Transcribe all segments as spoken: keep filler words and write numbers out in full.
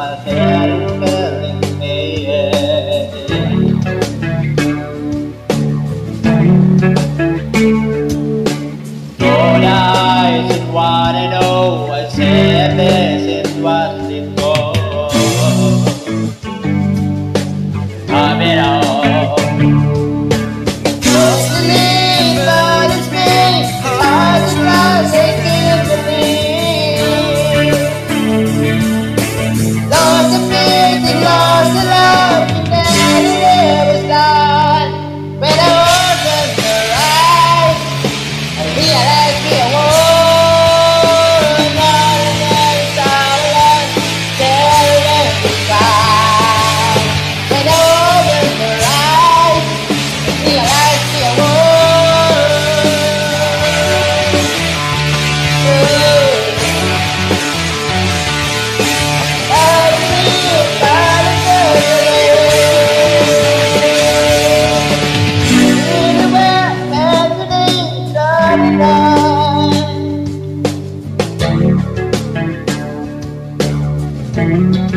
my head is killing me. Cold eyes and wanna know I said this is what it goes. Of it all. Just believe that it's me. I just try to give to me. Lost the faith and lost the love, and then it was gone. When I opened your eyes, I realized we were one. Not another silence, staring at the sky. When I opened your eyes, I realized we were one.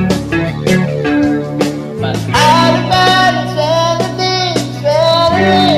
But out of balance and the things better.